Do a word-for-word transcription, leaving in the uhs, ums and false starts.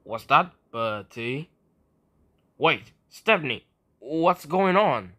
What's that, Bertie? Wait, Stepney, what's going on?